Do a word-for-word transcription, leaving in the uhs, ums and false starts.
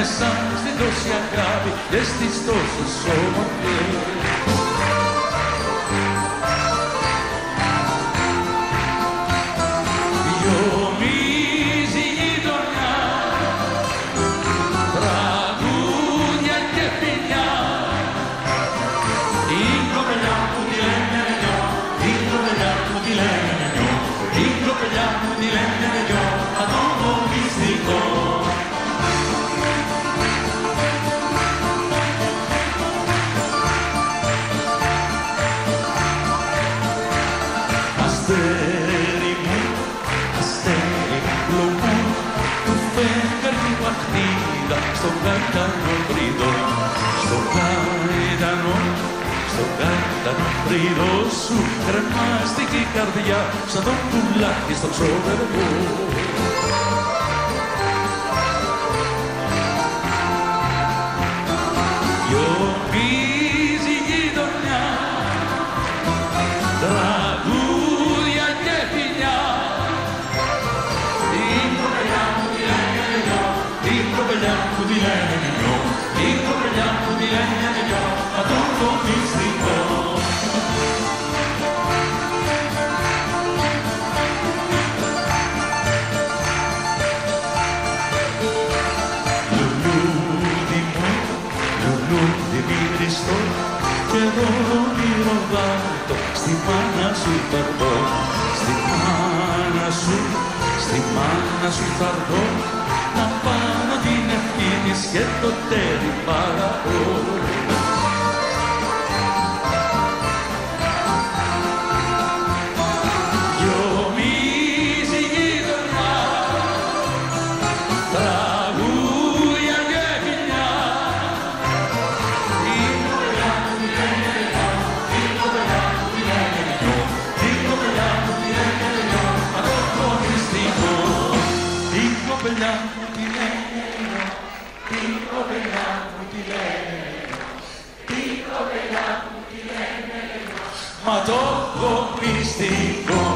μέσα στη τόση αγάπη και στις τόσες ομορφιές. Γιομίζει η γειτονιά, τραγούδια και φιλιά. Την κοπελιά μου τη λένε νιώ, την κοπελιά μου τη λένε νιώ, την κοπελιά μου τη λένε νιώ, ατόμο μυστικό. Αστέρι μου, αστέρι μου, του φεγγαριού αχτίδα, στον κάτανο βρύδο, στον κάτανο, στον κάτανο βρύδο σου, κρεμάστηκε η καρδιά, σαν το πουλάκι στο ξόδερβο. Γιομίζει η γειτονιά, τραγούδια και φιλιά. Την κοπελιά μου τη λένε νιώ, την κοπελιά μου τη λένε νιώ, την κοπελιά μου τη λένε νιώ, ατόμο μυστικό. Λουλούδι μου, λουλούδι μυριστό, κι εγώ όνειρο βάρτο, στη μάνα σου θα έρθω, στη μάνα σου, στη μάνα σου θα έρθω, να πάνω την ευχή της και το τέρι παραώ. Γιομίζει η γειτονιά, τραγούδια και φιλιά. Την κοπελιά μου τη λένε νιώ, την κοπελιά μου τη λένε νιώ, την κοπελιά μου τη λένε νιώ, ατόμο μυστικό. Την κοπελιά μου τη λένε νιώ, την κοπελιά μου τη λένε νιώ, την κοπελιά μου τη λένε νιώ, ατόμο μυστικό.